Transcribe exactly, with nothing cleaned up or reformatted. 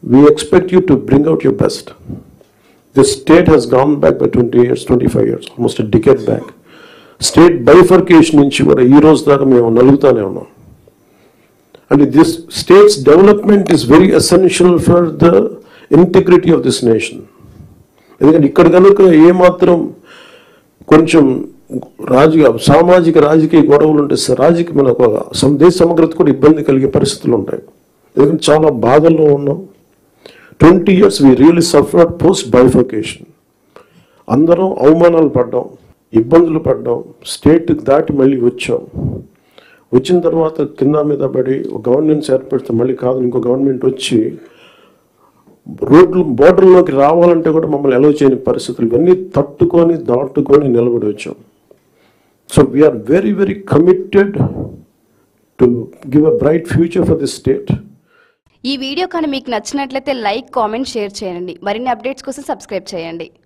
we expect you to bring out your best. The state has gone back by twenty years, twenty-five years, almost a decade back. State bifurcation నుంచి కూడా ఈ రోజు దాకా మేము నలుగుతానే ఉన్నాం. And this state's development is very essential for the integrity of this nation. ఎందుకంటే ఇక్కడ కనుక ఏమాత్రం కొంచెం రాజకీయ సామాజిక రాజకీయ గొడవలు ఉంటే రాజకీయ ఒక దేశ సమగ్రత కూడా ఇబ్బంది కలిగే పరిస్థితులు ఉంటాయి. ఎందుకంటే చాలా బాధల్లో ఉన్నాం. Twenty years we really suffered post bifurcation. అందరం అవమానాలు పడ్డాం, ఇబ్బందులు పడ్డాం, స్టేట్ దాటి మళ్ళీ వచ్చాం. వచ్చిన తర్వాత కింద మీద పడి ఒక గవర్నెన్స్ ఏర్పడితే మళ్ళీ కాదు ఇంకో గవర్నమెంట్ వచ్చి రోడ్లు బోర్డర్లోకి రావాలంటే కూడా మమ్మల్ని అలౌ చేయని పరిస్థితులు ఇవన్నీ తట్టుకొని దాటుకొని నిలబడి వచ్చాం. So we are very very committed to give a bright future for this state. ఈ వీడియో కానీ మీకు నచ్చినట్లయితే లైక్, కామెంట్, షేర్ చేయండి. మరిన్ని అప్డేట్స్ కోసం సబ్స్క్రైబ్ చేయండి.